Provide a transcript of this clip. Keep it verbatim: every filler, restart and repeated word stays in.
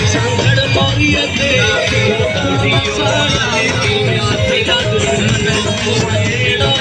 सांगड़ मोरिया ते दियो साला सत्या दुश्मन को